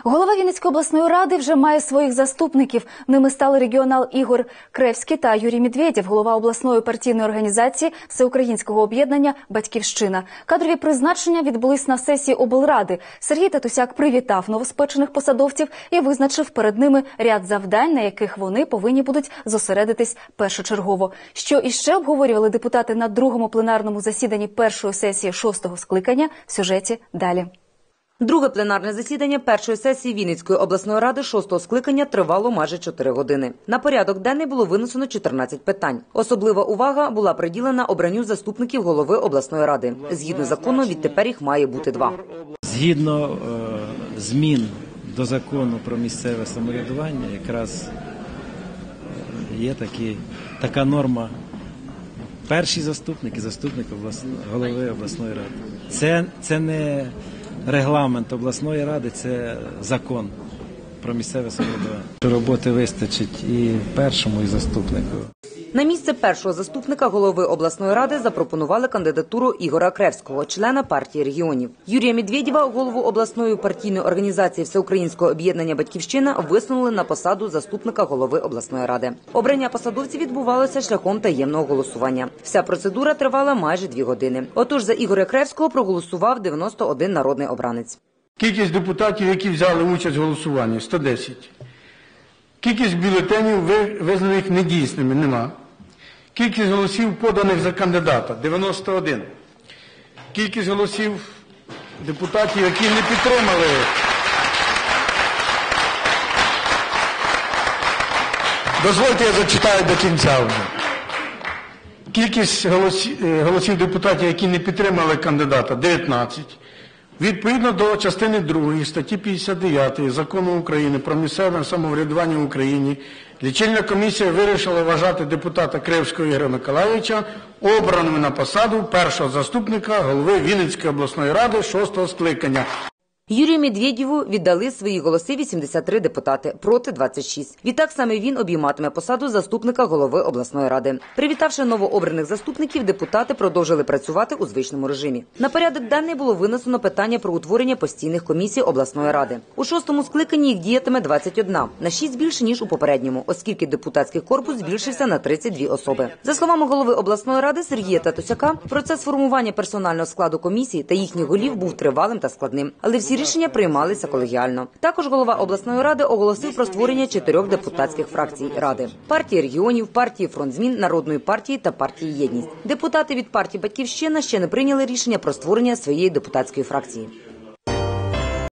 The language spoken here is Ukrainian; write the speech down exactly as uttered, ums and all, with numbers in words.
Голова Вінницької обласної ради вже має своїх заступників. Ними стали регіонал Ігор Кревський та Юрій Медведєв, голова обласної партійної організації Всеукраїнського об'єднання «Батьківщина». Кадрові призначення відбулись на сесії облради. Сергій Татусяк привітав новоспечених посадовців і визначив перед ними ряд завдань, на яких вони повинні будуть зосередитись першочергово. Що іще обговорювали депутати на другому пленарному засіданні першої сесії шостого скликання – в сюжеті далі. Друге пленарне засідання першої сесії Вінницької обласної ради шостого скликання тривало майже чотири години. На порядок денний було винесено чотирнадцять питань. Особлива увага була приділена обранню заступників голови обласної ради. Згідно закону, відтепер їх має бути два. Згідно е, змін до закону про місцеве самоврядування, якраз є такі, така норма. Перший заступник і заступник обласної, голови обласної ради. Це, це не регламент обласної ради, це закон про місцеве самоврядування. Роботи вистачить і першому, і заступнику. На місце першого заступника голови обласної ради запропонували кандидатуру Ігоря Кревського, члена партії регіонів. Юрія Медведєва, голову обласної партійної організації Всеукраїнського об'єднання «Батьківщина», висунули на посаду заступника голови обласної ради. Обрання посадовців відбувалося шляхом таємного голосування. Вся процедура тривала майже дві години. Отож, за Ігоря Кревського проголосував дев'яносто один народний обранець. Кількість депутатів, які взяли участь в голосуванні – сто десять. Кількість бюлетенів, визнаних недійсними, нема. Кількість голосів, поданих за кандидата – дев'яносто один. Кількість голосів депутатів, які не підтримали. Дозвольте, я зачитаю до кінця вже. Кількість голосів, голосів депутатів, які не підтримали кандидата – дев'ятнадцять. Відповідно до частини другої статті п'ятдесят дев'ятої Закону України про місцеве самоврядування в Україні, лічильна комісія вирішила вважати депутата Кревського Ігоря Миколайовича обраним на посаду першого заступника голови Вінницької обласної ради шостого скликання. Юрію Медведєву віддали свої голоси вісімдесят три депутати, проти двадцять шість. Відтак саме він обійматиме посаду заступника голови обласної ради. Привітавши новообраних заступників, депутати продовжили працювати у звичному режимі. На порядок денний було винесено питання про утворення постійних комісій обласної ради. У шостому скликанні їх діятиме двадцять один, на шість більше, ніж у попередньому, оскільки депутатський корпус збільшився на тридцять дві особи. За словами голови обласної ради Сергія Татусяка, процес формування персонального складу комісії та їхніх голів був тривалим та складним, але всі рішення приймалися колегіально. Також голова обласної ради оголосив про створення чотирьох депутатських фракцій ради: партії регіонів, партії «Фронт змін», Народної партії та партії «Єдність». Депутати від партії «Батьківщина» ще не прийняли рішення про створення своєї депутатської фракції.